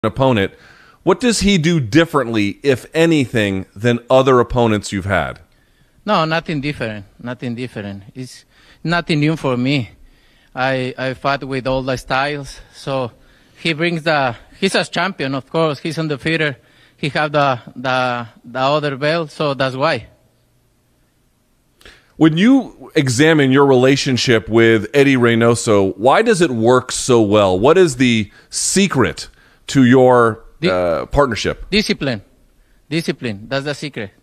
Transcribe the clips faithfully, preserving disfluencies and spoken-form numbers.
opponent. What does he do differently, if anything, than other opponents you've had? No, nothing different. Nothing different. It's nothing new for me. I I fought with all the styles, so he brings the. He's a champion, of course. He's undefeated. He have the the the other belt, so that's why. When you examine your relationship with Eddie Reynoso, why does it work so well? What is the secret to your uh, partnership? Discipline. Discipline. That's the secret.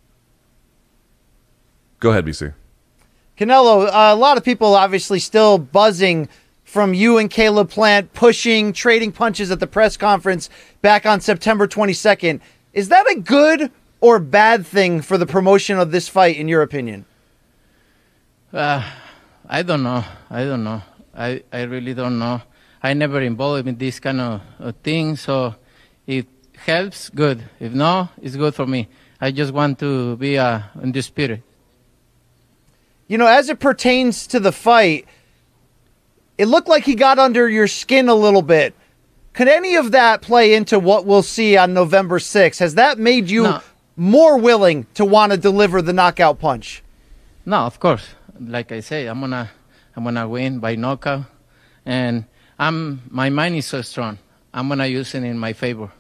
Go ahead, B C. Canelo, uh, a lot of people obviously still buzzing from you and Caleb Plant pushing, trading punches at the press conference back on September twenty-second. Is that a good or bad thing for the promotion of this fight, in your opinion? Uh, I don't know. I don't know. I, I really don't know. I never involved in this kind of, of thing, so it helps, good. If no, it's good for me. I just want to be uh, in the spirit. You know, as it pertains to the fight, it looked like he got under your skin a little bit. Could any of that play into what we'll see on November sixth? Has that made you no. more willing to want to deliver the knockout punch? No, of course. Like I say, I'm gonna, I'm gonna win by knockout, and I'm my mind is so strong. I'm gonna use it in my favor.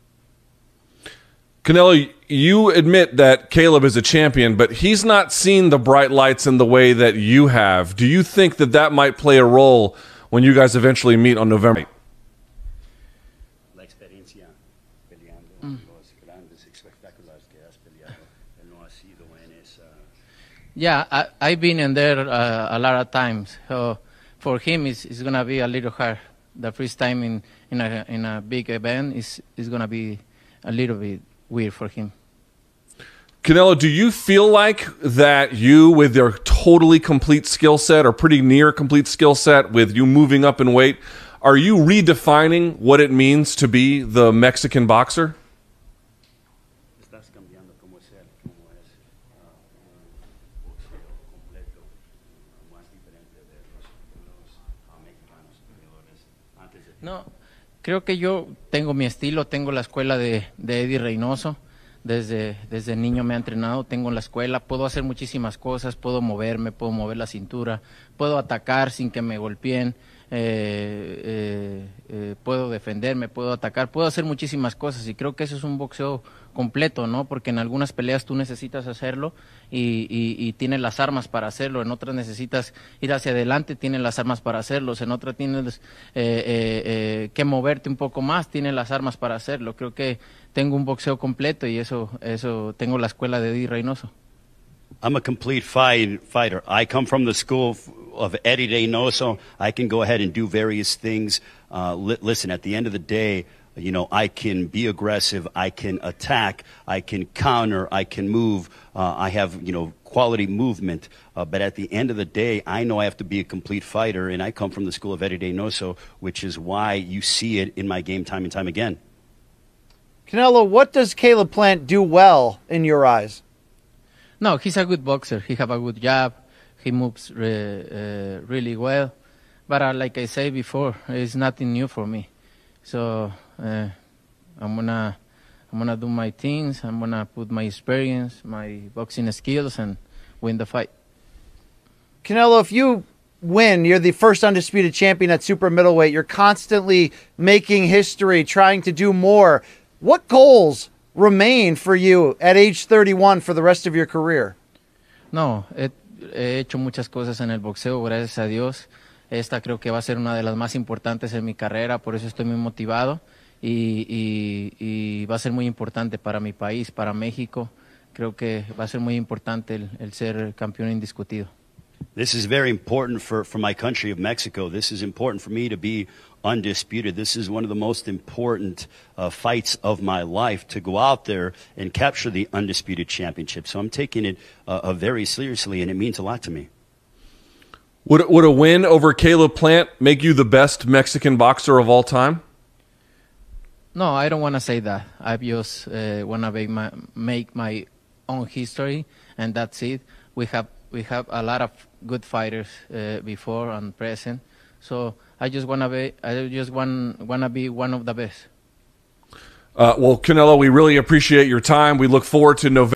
Canelo, you admit that Caleb is a champion, but he's not seen the bright lights in the way that you have. Do you think that that might play a role when you guys eventually meet on November eighth? Yeah, I, I've been in there uh, a lot of times. So for him, it's, it's going to be a little hard. The first time in, in, a, in a big event is, is going to be a little bit weird for him. Canelo, do you feel like that you, with your totally complete skill set or pretty near complete skill set, with you moving up in weight, are you redefining what it means to be the Mexican boxer? No, creo que yo tengo mi estilo, tengo la escuela de, de Eddie Reynoso. Desde, desde niño me ha entrenado, tengo la escuela, puedo hacer muchísimas cosas, puedo moverme, puedo mover la cintura, puedo atacar sin que me golpeen, eh, eh, eh, puedo defenderme, puedo atacar, puedo hacer muchísimas cosas y creo que eso es un boxeo completo, ¿no? Porque en algunas peleas tú necesitas hacerlo y, y, y tienes las armas para hacerlo, en otras necesitas ir hacia adelante, tienes las armas para hacerlo, en otras tienes eh, eh, eh, que moverte un poco más, tienes las armas para hacerlo. Creo que tengo un boxeo completo y eso, eso tengo la escuela de Eddie Reynoso. I'm a complete fight, fighter. I come from the school of Eddie Reynoso. I can go ahead and do various things. Uh, li listen, at the end of the day, you know, I can be aggressive, I can attack, I can counter, I can move. Uh, I have, you know, quality movement. Uh, but at the end of the day, I know I have to be a complete fighter, and I come from the school of Eddie Reynoso, which is why you see it in my game time and time again. Canelo, what does Caleb Plant do well in your eyes? No, he's a good boxer. He have a good jab. He moves re, uh, really well. But uh, like I said before, it's nothing new for me. So uh, I'm gonna I'm gonna do my things. I'm gonna put my experience, my boxing skills, and win the fight. Canelo, if you win, you're the first undisputed champion at super middleweight. You're constantly making history, trying to do more. What goals remain for you at age thirty-one for the rest of your career? No, he, he hecho muchas cosas en el boxeo, gracias a Dios. Esta creo que va a ser una de las más importantes en mi carrera, por eso estoy muy motivado y, y, y va a ser muy importante para mi país, para México. Creo que va a ser muy importante el, el ser campeón indiscutido. This is very important for, for my country of Mexico. This is important for me to be undisputed. This is one of the most important uh, fights of my life, to go out there and capture the undisputed championship. So I'm taking it uh, uh, very seriously, and it means a lot to me. Would, would a win over Caleb Plant make you the best Mexican boxer of all time? No, I don't want to say that. I just uh, want to make my, make my own history, and that's it. We have we have a lot of good fighters uh, before and present, so I just wanna be I just want wanna be one of the best. Uh, well, Canelo, we really appreciate your time. We look forward to November.